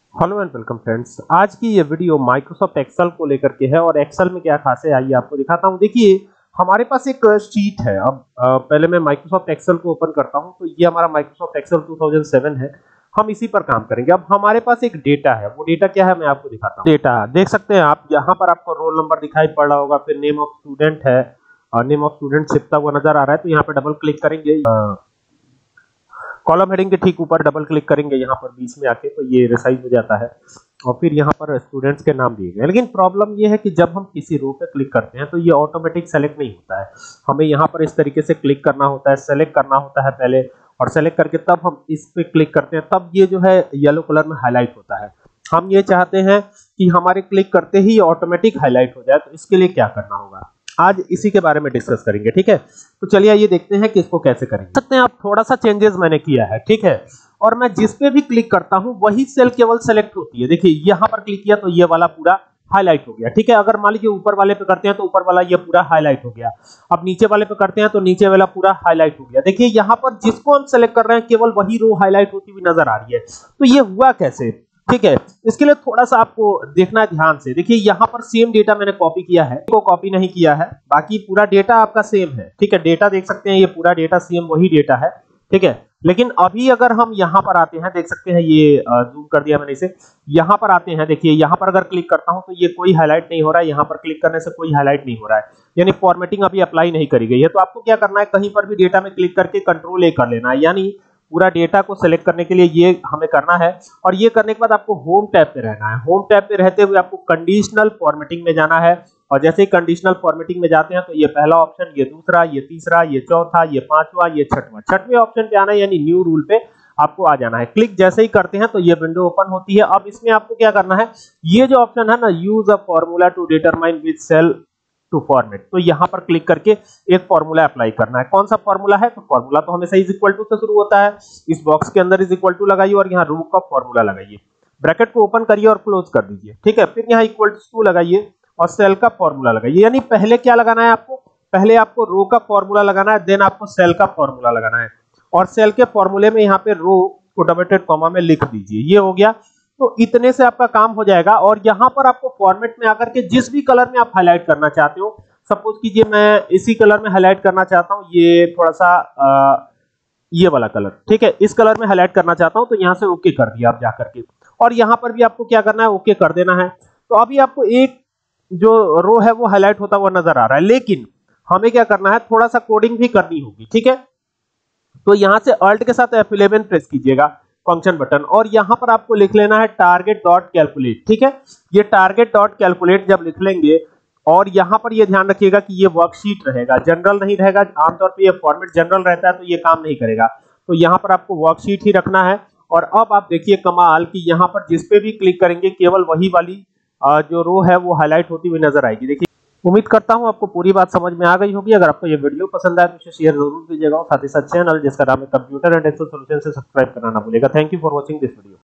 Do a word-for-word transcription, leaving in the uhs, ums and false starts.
Hello and welcome friends. आज की ये वीडियो माइक्रोसॉफ्ट एक्सेल को लेकर के है और एक्सेल में क्या खास है आइए आपको दिखाता हूँ। देखिए हमारे पास एक शीट है। अब अ, पहले मैं माइक्रोसॉफ्ट एक्सेल को ओपन करता हूँ तो ये हमारा माइक्रोसॉफ्ट एक्सेल दो हज़ार सात है। हम इसी पर काम करेंगे। अब हमारे पास एक डेटा है, वो डेटा क्या है मैं आपको दिखाता हूँ। डेटा देख सकते हैं आप, यहाँ पर आपको रोल नंबर दिखाई पड़ रहा होगा, फिर नेम ऑफ स्टूडेंट है और नेम ऑफ स्टूडेंट छिपता हुआ नजर आ रहा है। तो यहाँ पे डबल क्लिक करेंगे, कॉलम हेडिंग के ठीक ऊपर डबल क्लिक करेंगे, यहाँ पर बीच में आके तो ये रिसाइज हो जाता है और फिर यहाँ पर स्टूडेंट्स के नाम दिए गए। लेकिन प्रॉब्लम ये है कि जब हम किसी रो पे क्लिक करते हैं तो ये ऑटोमेटिक सेलेक्ट नहीं होता है। हमें यहाँ पर इस तरीके से क्लिक करना होता है, सेलेक्ट करना होता है पहले, और सेलेक्ट करके तब हम इस पे क्लिक करते हैं, तब ये जो है येलो कलर में हाईलाइट होता है। हम ये चाहते हैं कि हमारे क्लिक करते ही ऑटोमेटिक हाईलाइट हो जाए, तो इसके लिए क्या करना होगा आज इसी के बारे में डिस्कस करेंगे। ठीक है, तो चलिए ये देखते हैं कि इसको कैसे करेंगे। सकते हैं आप, थोड़ा सा चेंजेस मैंने किया है। ठीक है, और मैं जिस पे भी क्लिक करता हूं वही सेल केवल सेलेक्ट होती है। देखिए यहां पर क्लिक किया तो ये वाला पूरा हाईलाइट हो गया। ठीक है, अगर मान लीजिए ऊपर वाले पे करते हैं तो ऊपर वाला ये पूरा हाईलाइट हो गया। अब नीचे वाले पे करते हैं तो नीचे वाला पूरा हाईलाइट हो गया। देखिए यहां पर जिसको हम सेलेक्ट कर रहे हैं केवल वही रो हाईलाइट होती हुई नजर आ रही है। तो ये हुआ कैसे? ठीक है, इसके लिए थोड़ा सा आपको देखना है ध्यान से। देखिए यहाँ पर सेम डेटा मैंने कॉपी किया है, को कॉपी नहीं किया है, बाकी पूरा डेटा आपका सेम है। ठीक है, डेटा देख सकते हैं, ये पूरा डेटा सेम वही डेटा है। ठीक है, लेकिन अभी अगर हम यहाँ पर आते हैं, देख सकते हैं ये जूम कर दिया मैंने इसे, यहाँ पर आते हैं, देखिए यहाँ पर अगर क्लिक करता हूँ तो ये कोई हाईलाइट नहीं हो रहा है, यहाँ पर क्लिक करने से कोई हाईलाइट नहीं हो रहा है, यानी फॉर्मेटिंग अभी अप्लाई नहीं करी गई है। तो आपको क्या करना है, कहीं पर भी डेटा में क्लिक करके कंट्रोल ए कर लेना है, यानी पूरा डेटा को सिलेक्ट करने के लिए ये हमें करना है। और ये करने के बाद आपको होम टैब पे रहना है। होम टैब पे रहते हुए आपको कंडीशनल फॉर्मेटिंग में जाना है, और जैसे ही कंडीशनल फॉर्मेटिंग में जाते हैं तो ये पहला ऑप्शन, ये दूसरा, ये तीसरा, ये चौथा, ये पांचवा, ये छठवां, छठवें ऑप्शन पे आना है, यानी न्यू रूल पे आपको आ जाना है। क्लिक जैसे ही करते हैं तो ये विंडो ओपन होती है। अब इसमें आपको क्या करना है, ये जो ऑप्शन है ना, use a formula to determine which cell to format, तो यहां पर क्लिक करके एक फॉर्मूला अप्लाई करना है। कौन सा फॉर्मूला है? तो फॉर्मूला तो हमेशा इज इक्वल टू से शुरू होता है। इस बॉक्स के अंदर इज इक्वल टू लगाइए और यहाँ रो का फॉर्मूला लगाइए, ब्रैकेट को ओपन करिए और क्लोज कर दीजिए। ठीक है, फिर यहाँ इक्वल टू लगाइए और सेल का फॉर्मूला लगाइए। यानी पहले क्या लगाना है आपको, पहले आपको रो का फॉर्मूला लगाना है, देन आपको सेल का फॉर्मूला लगाना है, और सेल के फॉर्मूले में यहाँ पे रो को डबल डॉटेड कॉमा में लिख दीजिए। ये हो गया, तो इतने से आपका काम हो जाएगा। और यहाँ पर आपको फॉर्मेट में आकर के जिस भी कलर में आप हाईलाइट करना चाहते हो, सपोज कीजिए मैं इसी कलर में हाईलाइट करना चाहता हूं, ये थोड़ा सा आ, ये वाला कलर, ठीक है, इस कलर में हाईलाइट करना चाहता हूं, तो यहां से ओके कर दिया आप जाकर के, और यहां पर भी आपको क्या करना है, ओके कर देना है। तो अभी आपको एक जो रो है वो हाईलाइट होता हुआ नजर आ रहा है, लेकिन हमें क्या करना है, थोड़ा सा कोडिंग भी करनी होगी। ठीक है, तो यहां से अल्ट के साथ एफ इलेवन प्रेस कीजिएगा, फंक्शन बटन, और यहां पर आपको लिख लेना है टारगेट डॉट कैलकुलेट। ठीक है, ये टारगेट डॉट कैलकुलेट जब लिख लेंगे, और यहां पर ये ध्यान रखिएगा कि ये वर्कशीट रहेगा, जनरल नहीं रहेगा। आमतौर पे ये फॉर्मेट जनरल रहता है तो ये काम नहीं करेगा, तो यहां पर आपको वर्कशीट ही रखना है। और अब आप देखिए कमाल कि यहां पर जिस पे भी क्लिक करेंगे केवल वही वाली जो रो है वो हाईलाइट होती हुई नजर आएगी। देखिए, उम्मीद करता हूं आपको पूरी बात समझ में आ गई होगी। अगर आपको ये वीडियो पसंद आए तो इसे शेयर जरूर कीजिएगा, और साथ ही साथ चैनल जिसका नाम है कंप्यूटर एंड एक्सेल सॉल्यूशन से सब्सक्राइब करना ना भूलिएगा। Thank you for watching this video.